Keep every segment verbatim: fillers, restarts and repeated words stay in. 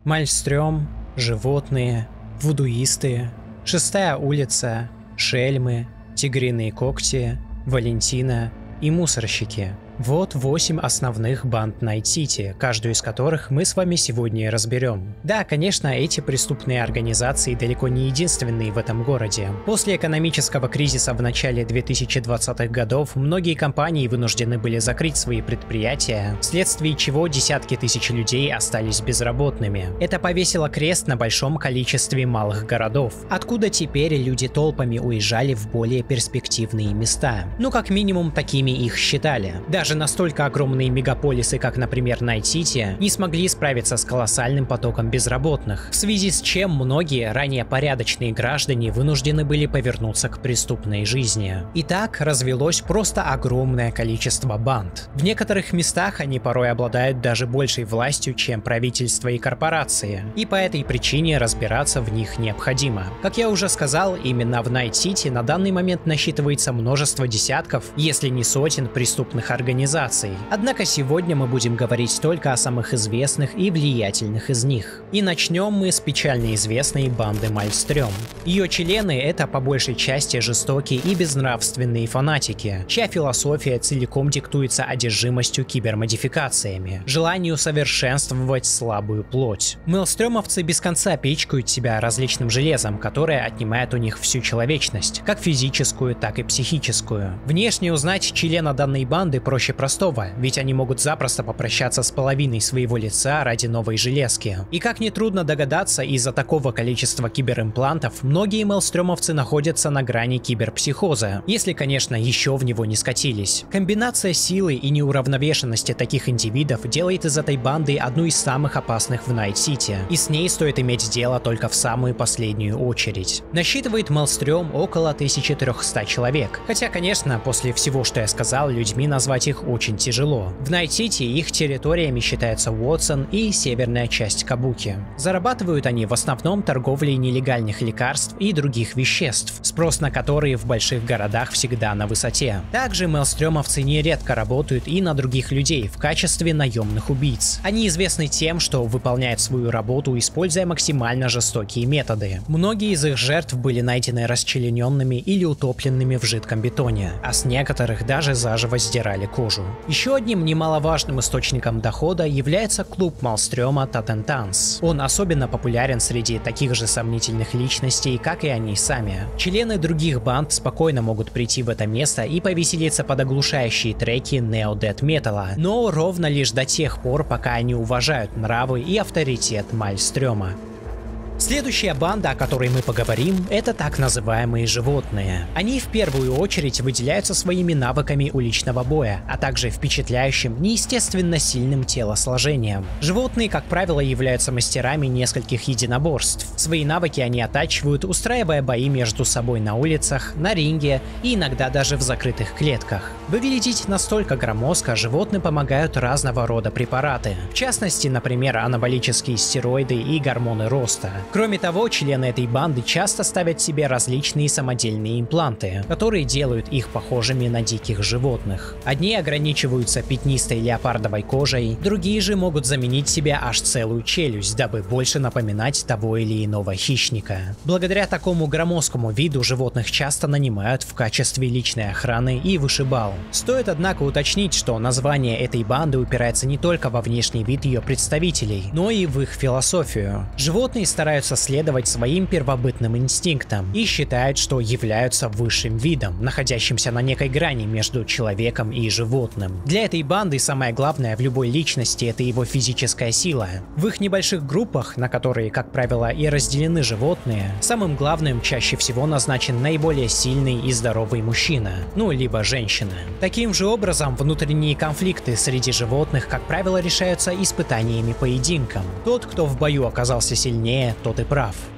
Мальстрём, животные, вудуисты, шестая улица, шельмы, тигриные когти, Валентина и мусорщики. Вот восемь основных банд Найт-Сити, каждую из которых мы с вами сегодня и разберем. Да, конечно, эти преступные организации далеко не единственные в этом городе. После экономического кризиса в начале две тысячи двадцатых годов многие компании вынуждены были закрыть свои предприятия, вследствие чего десятки тысяч людей остались безработными. Это повесило крест на большом количестве малых городов, откуда теперь люди толпами уезжали в более перспективные места. Ну, как минимум, такими их считали. Даже настолько огромные мегаполисы, как, например, Найт-Сити, не смогли справиться с колоссальным потоком безработных, в связи с чем многие ранее порядочные граждане вынуждены были повернуться к преступной жизни. И так развелось просто огромное количество банд. В некоторых местах они порой обладают даже большей властью, чем правительство и корпорации, и по этой причине разбираться в них необходимо. Как я уже сказал, именно в Найт-Сити на данный момент насчитывается множество десятков, если не сотен преступных организаций. Однако сегодня мы будем говорить только о самых известных и влиятельных из них. И начнем мы с печально известной банды Мальстрём. Ее члены — это по большей части жестокие и безнравственные фанатики, чья философия целиком диктуется одержимостью кибермодификациями, желанию совершенствовать слабую плоть. Мэлстрёмовцы без конца пичкают себя различным железом, которое отнимает у них всю человечность, как физическую, так и психическую. Внешне узнать члена данной банды проще простого, ведь они могут запросто попрощаться с половиной своего лица ради новой железки. И как нетрудно догадаться, из-за такого количества киберимплантов многие мэлстрёмовцы находятся на грани киберпсихоза, если, конечно, еще в него не скатились. Комбинация силы и неуравновешенности таких индивидов делает из этой банды одну из самых опасных в Найт-Сити, и с ней стоит иметь дело только в самую последнюю очередь. Насчитывает Мэлстрём около тысячи трёхсот человек, хотя, конечно, после всего, что я сказал, людьми назвать их очень тяжело. В Найт-Сити их территориями считаются Уотсон и северная часть Кабуки. Зарабатывают они в основном торговлей нелегальных лекарств и других веществ, спрос на которые в больших городах всегда на высоте. Также мэлстрёмовцы нередко работают и на других людей в качестве наемных убийц. Они известны тем, что выполняют свою работу, используя максимально жестокие методы. Многие из их жертв были найдены расчлененными или утопленными в жидком бетоне, а с некоторых даже заживо сдирали кожу. Еще одним немаловажным источником дохода является клуб Мальстрёма Татентанс. Он особенно популярен среди таких же сомнительных личностей, как и они сами. Члены других банд спокойно могут прийти в это место и повеселиться под оглушающие треки нео-дэт-металла, но ровно лишь до тех пор, пока они уважают нравы и авторитет Мальстрёма. Следующая банда, о которой мы поговорим, это так называемые животные. Они в первую очередь выделяются своими навыками уличного боя, а также впечатляющим, неестественно сильным телосложением. Животные, как правило, являются мастерами нескольких единоборств. Свои навыки они оттачивают, устраивая бои между собой на улицах, на ринге и иногда даже в закрытых клетках. Выглядеть настолько громоздко животным помогают разного рода препараты. В частности, например, анаболические стероиды и гормоны роста. Кроме того, члены этой банды часто ставят себе различные самодельные импланты, которые делают их похожими на диких животных. Одни ограничиваются пятнистой леопардовой кожей, другие же могут заменить себе аж целую челюсть, дабы больше напоминать того или иного хищника. Благодаря такому громоздкому виду животных часто нанимают в качестве личной охраны и вышибал. Стоит, однако, уточнить, что название этой банды упирается не только во внешний вид ее представителей, но и в их философию. Животные стараются следовать своим первобытным инстинктам и считают, что являются высшим видом, находящимся на некой грани между человеком и животным. Для этой банды самое главное в любой личности — это его физическая сила. В их небольших группах, на которые, как правило, и разделены животные, самым главным чаще всего назначен наиболее сильный и здоровый мужчина, ну либо женщина. Таким же образом, внутренние конфликты среди животных, как правило, решаются испытаниями поединком. Тот, кто в бою оказался сильнее, тот и прав.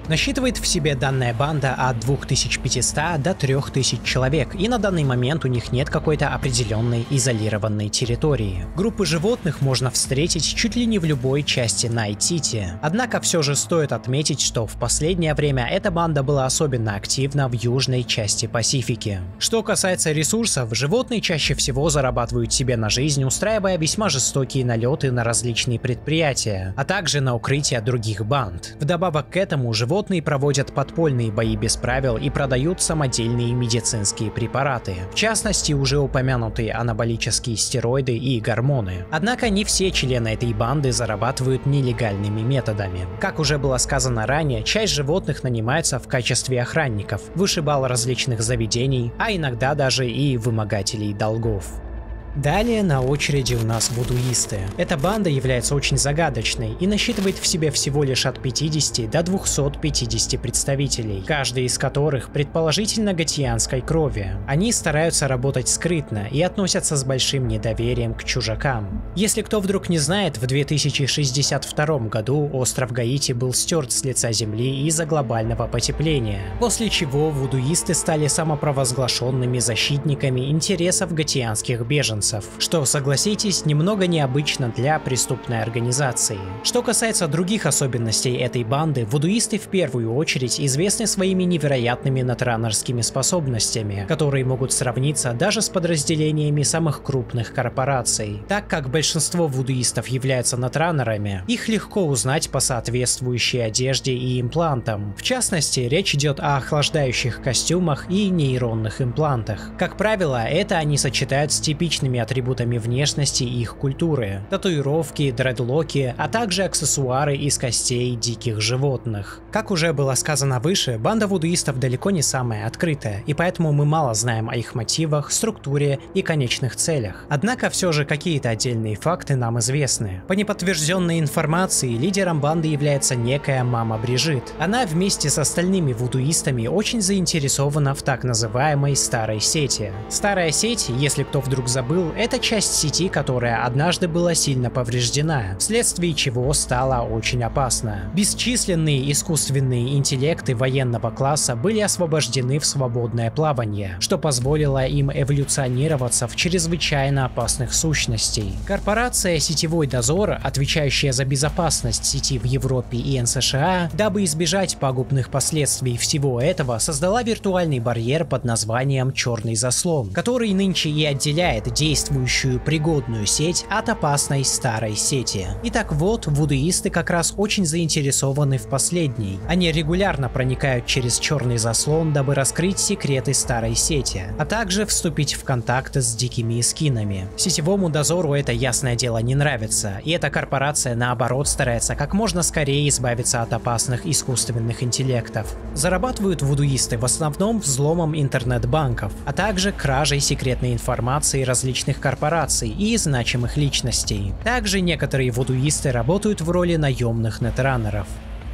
Насчитывает в себе данная банда от двух тысяч пятисот до трёх тысяч человек, и на данный момент у них нет какой-то определенной изолированной территории. Группы животных можно встретить чуть ли не в любой части Найт-Сити. Однако все же стоит отметить, что в последнее время эта банда была особенно активна в южной части Пасифики. Что касается ресурсов, животные чаще всего зарабатывают себе на жизнь, устраивая весьма жестокие налеты на различные предприятия, а также на укрытие других банд. Вдобавок к этому, животные проводят подпольные бои без правил и продают самодельные медицинские препараты, в частности уже упомянутые анаболические стероиды и гормоны. Однако не все члены этой банды зарабатывают нелегальными методами. Как уже было сказано ранее, часть животных нанимается в качестве охранников, вышибал различных заведений, а иногда даже и вымогателей долгов. Далее на очереди у нас вудуисты. Эта банда является очень загадочной и насчитывает в себе всего лишь от пятидесяти до двухсот пятидесяти представителей, каждый из которых предположительно готианской крови. Они стараются работать скрытно и относятся с большим недоверием к чужакам. Если кто вдруг не знает, в две тысячи шестьдесят втором году остров Гаити был стерт с лица земли из-за глобального потепления, после чего вудуисты стали самопровозглашенными защитниками интересов готианских беженцев, что, согласитесь, немного необычно для преступной организации. Что касается других особенностей этой банды, вудуисты в первую очередь известны своими невероятными натранерскими способностями, которые могут сравниться даже с подразделениями самых крупных корпораций. Так как большинство вудуистов являются натранерами, их легко узнать по соответствующей одежде и имплантам. В частности, речь идет о охлаждающих костюмах и нейронных имплантах. Как правило, это они сочетают с типичными атрибутами внешности и их культуры: татуировки, дредлоки, а также аксессуары из костей диких животных. Как уже было сказано выше, банда вудуистов далеко не самая открытая, и поэтому мы мало знаем о их мотивах, структуре и конечных целях. Однако все же какие-то отдельные факты нам известны. По неподтвержденной информации, лидером банды является некая мама Брижит. Она вместе с остальными вудуистами очень заинтересована в так называемой старой сети. Старая сеть, если кто вдруг забыл, это часть сети, которая однажды была сильно повреждена, вследствие чего стала очень опасна. Бесчисленные искусственные интеллекты военного класса были освобождены в свободное плавание, что позволило им эволюционироваться в чрезвычайно опасных сущностей. Корпорация «Сетевой дозор», отвечающая за безопасность сети в Европе и эн эс ша а, дабы избежать пагубных последствий всего этого, создала виртуальный барьер под названием «Черный заслон», который нынче и отделяет действия действующую пригодную сеть от опасной старой сети. Итак, вот, вудуисты как раз очень заинтересованы в последней. Они регулярно проникают через черный заслон, дабы раскрыть секреты старой сети, а также вступить в контакты с дикими эскинами. Сетевому дозору это, ясное дело, не нравится, и эта корпорация, наоборот, старается как можно скорее избавиться от опасных искусственных интеллектов. Зарабатывают вудуисты в основном взломом интернет-банков, а также кражей секретной информации различных корпораций и значимых личностей. Также некоторые вудуисты работают в роли наемных нетранеров.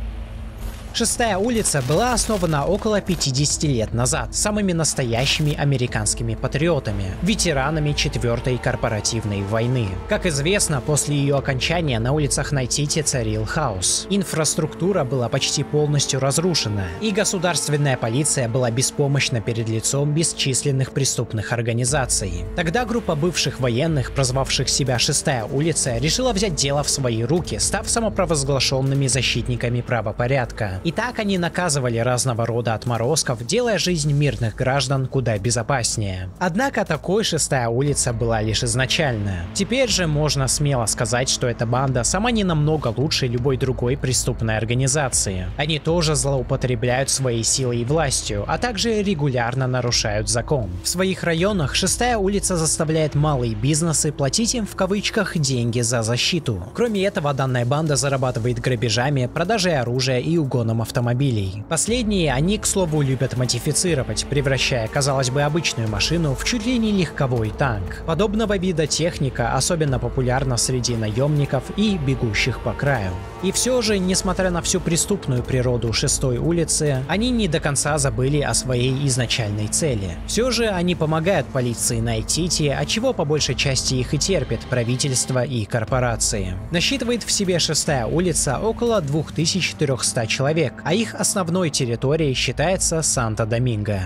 Шестая улица была основана около пятидесяти лет назад самыми настоящими американскими патриотами, ветеранами Четвертой корпоративной войны. Как известно, после ее окончания на улицах Найт-Сити царил хаос. Инфраструктура была почти полностью разрушена, и государственная полиция была беспомощна перед лицом бесчисленных преступных организаций. Тогда группа бывших военных, прозвавших себя «Шестая улица», решила взять дело в свои руки, став самопровозглашенными защитниками правопорядка. И так они наказывали разного рода отморозков, делая жизнь мирных граждан куда безопаснее. Однако такой Шестая улица была лишь изначальная. Теперь же можно смело сказать, что эта банда сама не намного лучше любой другой преступной организации. Они тоже злоупотребляют своей силой и властью, а также регулярно нарушают закон. В своих районах Шестая улица заставляет малые бизнесы платить им в кавычках деньги за защиту. Кроме этого, данная банда зарабатывает грабежами, продажей оружия и угоном автомобилей. Последние они, к слову, любят модифицировать, превращая, казалось бы, обычную машину в чуть ли не легковой танк. Подобного вида техника особенно популярна среди наемников и бегущих по краю. И все же, несмотря на всю преступную природу шестой улицы, они не до конца забыли о своей изначальной цели. Все же они помогают полиции Найт-Сити, отчего по большей части их и терпит правительство и корпорации. Насчитывает в себе шестая улица около двух тысяч четырёхсот человек, а их основной территорией считается Санто-Доминго.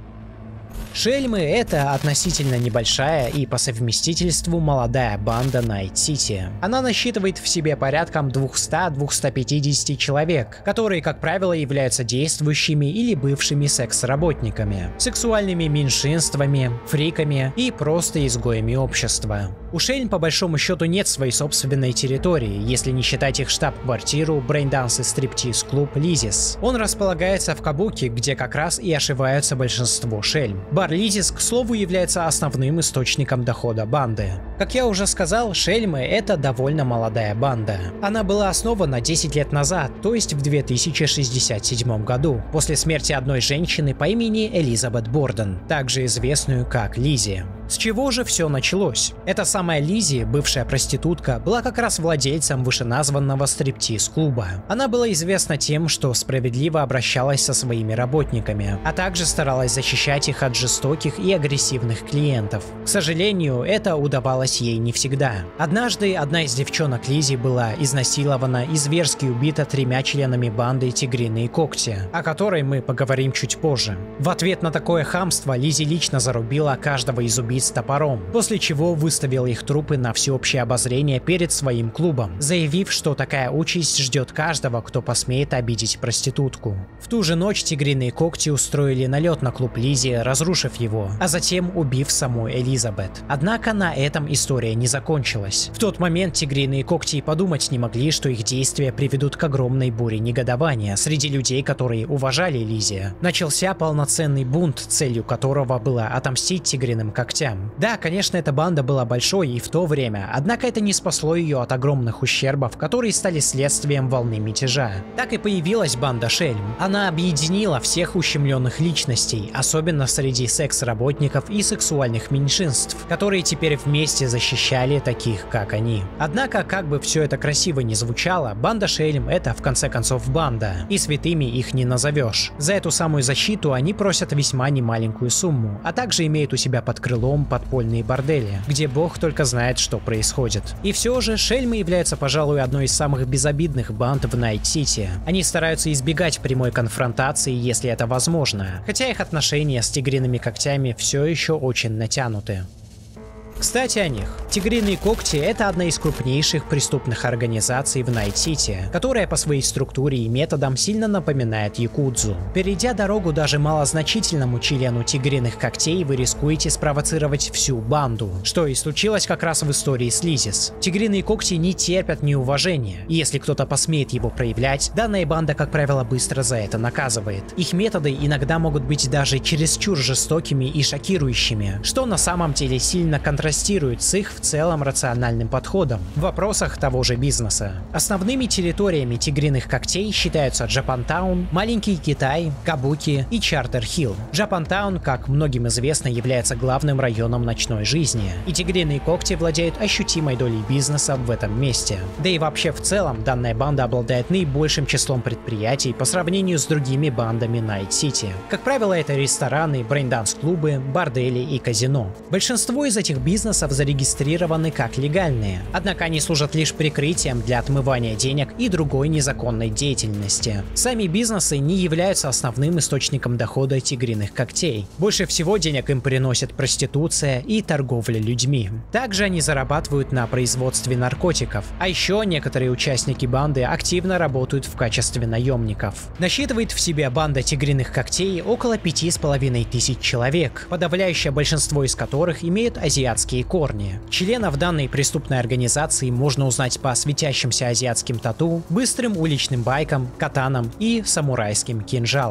Шельмы — это относительно небольшая и по совместительству молодая банда Найт-Сити. Она насчитывает в себе порядком двухсот-двухсот пятидесяти человек, которые, как правило, являются действующими или бывшими секс-работниками, сексуальными меньшинствами, фриками и просто изгоями общества. У Шельм по большому счету нет своей собственной территории, если не считать их штаб-квартиру брейнданс и стриптиз-клуб Лизис. Он располагается в Кабуки, где как раз и ошиваются большинство Шельм. Бар Лизис, к слову, является основным источником дохода банды. Как я уже сказал, Шельмы — это довольно молодая банда. Она была основана десять лет назад, то есть в две тысячи шестьдесят седьмом году, после смерти одной женщины по имени Элизабет Борден, также известную как Лизи. С чего же все началось? Эта самая Лизи, бывшая проститутка, была как раз владельцем вышеназванного стриптиз-клуба. Она была известна тем, что справедливо обращалась со своими работниками, а также старалась защищать их от жестоких и агрессивных клиентов. К сожалению, это удавалось ей не всегда. Однажды одна из девчонок Лизи была изнасилована и зверски убита тремя членами банды Тигриные Когти, о которой мы поговорим чуть позже. В ответ на такое хамство Лизи лично зарубила каждого из убийц с топором, после чего выставил их трупы на всеобщее обозрение перед своим клубом, заявив, что такая участь ждет каждого, кто посмеет обидеть проститутку. В ту же ночь Тигриные Когти устроили налет на клуб Лизи, разрушив его, а затем убив саму Элизабет. Однако на этом история не закончилась. В тот момент Тигриные Когти и подумать не могли, что их действия приведут к огромной буре негодования среди людей, которые уважали Лизи. Начался полноценный бунт, целью которого было отомстить Тигриным Когтям. Да, конечно, эта банда была большой и в то время, однако это не спасло ее от огромных ущербов, которые стали следствием волны мятежа. Так и появилась банда Шельм. Она объединила всех ущемленных личностей, особенно среди секс-работников и сексуальных меньшинств, которые теперь вместе защищали таких, как они. Однако, как бы все это красиво ни звучало, банда Шельм — это в конце концов банда, и святыми их не назовешь. За эту самую защиту они просят весьма немаленькую сумму, а также имеют у себя под крылом подпольные бордели, где бог только знает, что происходит. И все же Шельмы являются, пожалуй, одной из самых безобидных банд в Найт-Сити. Они стараются избегать прямой конфронтации, если это возможно, хотя их отношения с Тигриными Когтями все еще очень натянуты. Кстати о них. Тигриные Когти — это одна из крупнейших преступных организаций в Найт-Сити, которая по своей структуре и методам сильно напоминает якудзу. Перейдя дорогу даже малозначительному члену Тигриных Когтей, вы рискуете спровоцировать всю банду, что и случилось как раз в истории с Лизис. Тигриные Когти не терпят неуважения, и если кто-то посмеет его проявлять, данная банда, как правило, быстро за это наказывает. Их методы иногда могут быть даже чересчур жестокими и шокирующими, что на самом деле сильно контрастирует с их в целом рациональным подходом в вопросах того же бизнеса. Основными территориями Тигриных Когтей считаются Джапантаун, Маленький Китай, Кабуки и Чартер-Хилл. Джапантаун, как многим известно, является главным районом ночной жизни, и Тигриные Когти владеют ощутимой долей бизнеса в этом месте. Да и вообще в целом данная банда обладает наибольшим числом предприятий по сравнению с другими бандами Найт-Сити. Как правило, это рестораны, брейнданс-клубы, бордели и казино. Большинство из этих бизнесов Бизнесов зарегистрированы как легальные, однако они служат лишь прикрытием для отмывания денег и другой незаконной деятельности. Сами бизнесы не являются основным источником дохода Тигриных Когтей. Больше всего денег им приносят проституция и торговля людьми. Также они зарабатывают на производстве наркотиков, а еще некоторые участники банды активно работают в качестве наемников. Насчитывает в себе банда Тигриных Когтей около пяти с половиной тысяч человек, подавляющее большинство из которых имеют азиатские корни. Членов данной преступной организации можно узнать по светящимся азиатским тату, быстрым уличным байкам, катанам и самурайским кинжалам.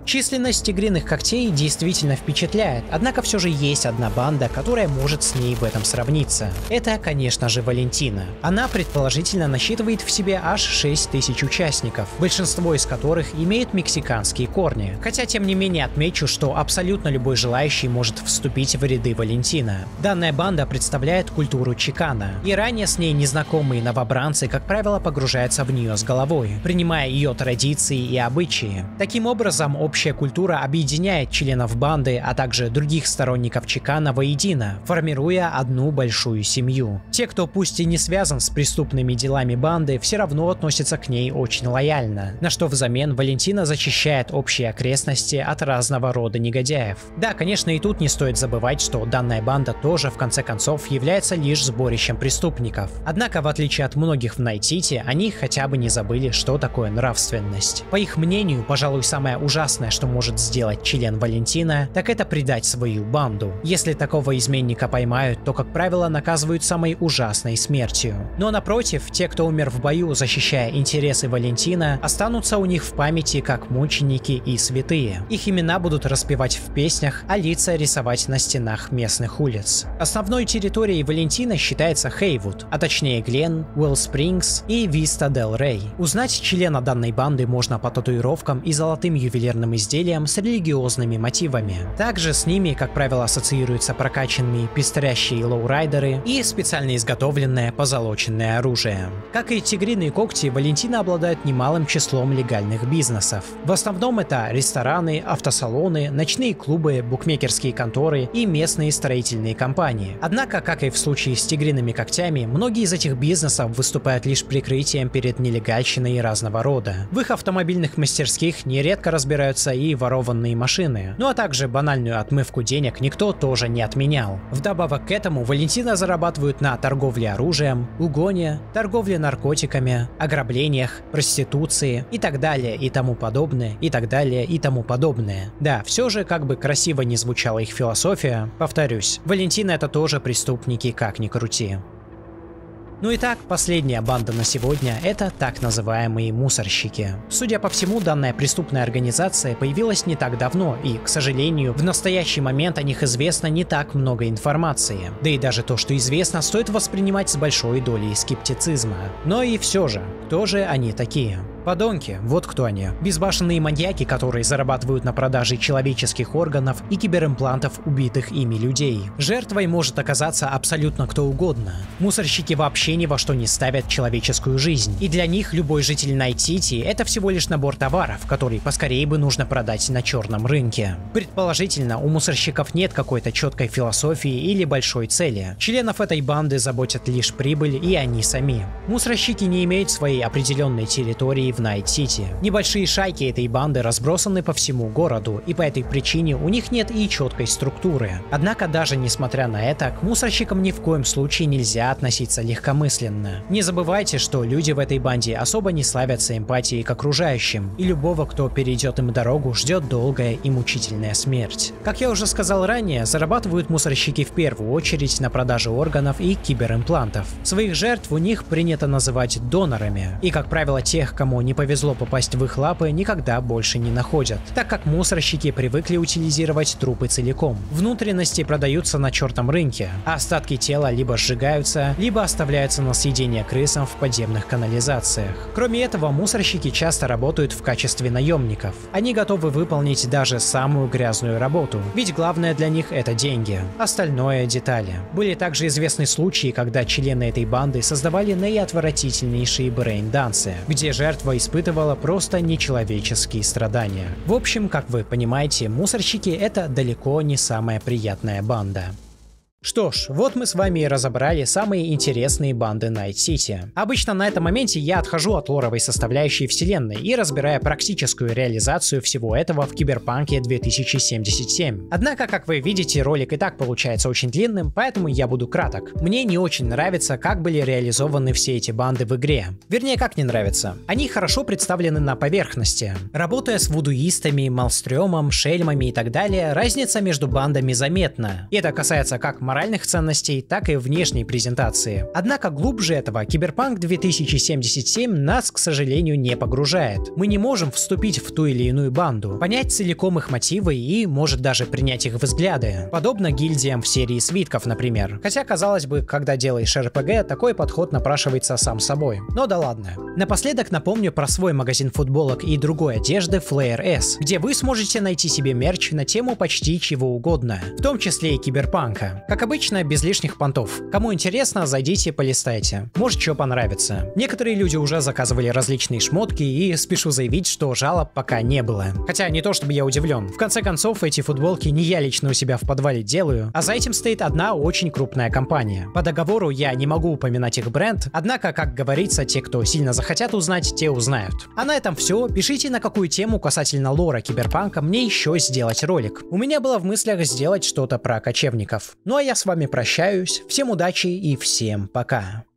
Численность тигриных когтей действительно впечатляет, однако все же есть одна банда, которая может с ней в этом сравниться. Это, конечно же, Валентина. Она предположительно насчитывает в себе аж шесть тысяч участников, большинство из которых имеют мексиканские корни. Хотя, тем не менее, отмечу, что абсолютно любой желающий может вступить в ряды Валентина. Данная банда представляет культуру чикано, и ранее с ней незнакомые новобранцы, как правило, погружаются в нее с головой, принимая ее традиции и обычаи. Таким образом, общая культура объединяет членов банды, а также других сторонников чикано воедино, формируя одну большую семью. Те, кто пусть и не связан с преступными делами банды, все равно относятся к ней очень лояльно, на что взамен Валентина зачищает общие окрестности от разного рода негодяев. Да, конечно, и тут не стоит забывать, что данная банда тоже в конце концов является лишь сборищем преступников. Однако, в отличие от многих в Найт-Сити, они хотя бы не забыли, что такое нравственность. По их мнению, пожалуй, самое ужасное, что может сделать член Валентина, так это предать свою банду. Если такого изменника поймают, то, как правило, наказывают самой ужасной смертью. Но напротив, те, кто умер в бою, защищая интересы Валентина, останутся у них в памяти как мученики и святые. Их имена будут распевать в песнях, а лица рисовать на стенах местных улиц. Основной территорией Валентина считается Хейвуд, а точнее Глен, Уилл Спрингс и Виста Дель Рей. Узнать члена данной банды можно по татуировкам и золотым ювелирным изделиям с религиозными мотивами. Также с ними, как правило, ассоциируются прокачанные пестрящие лоурайдеры и специально изготовленное позолоченное оружие. Как и тигриные когти, Валентина обладает немалым числом легальных бизнесов. В основном это рестораны, автосалоны, ночные клубы, букмекерские конторы и местные строительные компании. Однако, как и в случае с тигриными когтями, многие из этих бизнесов выступают лишь прикрытием перед нелегальщиной разного рода. В их автомобильных мастерских нередко разбираются и ворованные машины, ну а также банальную отмывку денег никто тоже не отменял. Вдобавок к этому Валентина зарабатывают на торговле оружием, угоне, торговле наркотиками, ограблениях, проституции и так далее и тому подобное, и так далее и тому подобное. Да, все же, как бы красиво не звучала их философия, повторюсь, Валентина это тоже преступники, как ни крути. Ну и так, последняя банда на сегодня – это так называемые мусорщики. Судя по всему, данная преступная организация появилась не так давно, и, к сожалению, в настоящий момент о них известно не так много информации. Да и даже то, что известно, стоит воспринимать с большой долей скептицизма. Но и все же, кто же они такие? Подонки, вот кто они. Безбашенные маньяки, которые зарабатывают на продаже человеческих органов и киберимплантов убитых ими людей. Жертвой может оказаться абсолютно кто угодно. Мусорщики вообще ни во что не ставят человеческую жизнь. И для них любой житель Найт-Сити это всего лишь набор товаров, который поскорее бы нужно продать на черном рынке. Предположительно, у мусорщиков нет какой-то четкой философии или большой цели. Членов этой банды заботят лишь прибыль и они сами. Мусорщики не имеют своей определенной территории в Найт-Сити. Небольшие шайки этой банды разбросаны по всему городу, и по этой причине у них нет и четкой структуры. Однако даже несмотря на это, к мусорщикам ни в коем случае нельзя относиться легкомысленно. Не забывайте, что люди в этой банде особо не славятся эмпатией к окружающим, и любого, кто перейдет им дорогу, ждет долгая и мучительная смерть. Как я уже сказал ранее, зарабатывают мусорщики в первую очередь на продаже органов и киберимплантов. Своих жертв у них принято называть донорами, и, как правило, тех, кому не повезло попасть в их лапы, никогда больше не находят, так как мусорщики привыкли утилизировать трупы целиком. Внутренности продаются на чертом рынке, а остатки тела либо сжигаются, либо оставляются на съедение крысам в подземных канализациях. Кроме этого, мусорщики часто работают в качестве наемников. Они готовы выполнить даже самую грязную работу, ведь главное для них это деньги, остальное детали. Были также известны случаи, когда члены этой банды создавали наиотвратительнейшие брейн-дансы, где жертва испытывала просто нечеловеческие страдания. В общем, как вы понимаете, мусорщики это далеко не самая приятная банда. Что ж, вот мы с вами и разобрали самые интересные банды Найт-Сити. Обычно на этом моменте я отхожу от лоровой составляющей вселенной и разбираю практическую реализацию всего этого в Киберпанке две тысячи семьдесят семь. Однако, как вы видите, ролик и так получается очень длинным, поэтому я буду краток. Мне не очень нравится, как были реализованы все эти банды в игре. Вернее, как не нравится. Они хорошо представлены на поверхности. Работая с вудуистами, малстрёмом, шельмами и так далее, разница между бандами заметна. И это касается как моральных ценностей, так и внешней презентации. Однако глубже этого Киберпанк две тысячи семьдесят семь нас, к сожалению, не погружает. Мы не можем вступить в ту или иную банду, понять целиком их мотивы и, может, даже принять их взгляды. Подобно гильдиям в серии свитков, например. Хотя, казалось бы, когда делаешь эр пэ гэ, такой подход напрашивается сам собой. Но да ладно. Напоследок напомню про свой магазин футболок и другой одежды Flare S, где вы сможете найти себе мерч на тему почти чего угодно, в том числе и киберпанка. Как обычно, без лишних понтов. Кому интересно, зайдите, полистайте. Может, что понравится. Некоторые люди уже заказывали различные шмотки, и спешу заявить, что жалоб пока не было. Хотя не то чтобы я удивлен. В конце концов, эти футболки не я лично у себя в подвале делаю, а за этим стоит одна очень крупная компания. По договору я не могу упоминать их бренд, однако, как говорится, те, кто сильно захотят узнать, те узнают. А на этом все. Пишите, на какую тему касательно лора киберпанка мне еще сделать ролик. У меня было в мыслях сделать что-то про кочевников. Ну а я с вами прощаюсь. Всем удачи и всем пока.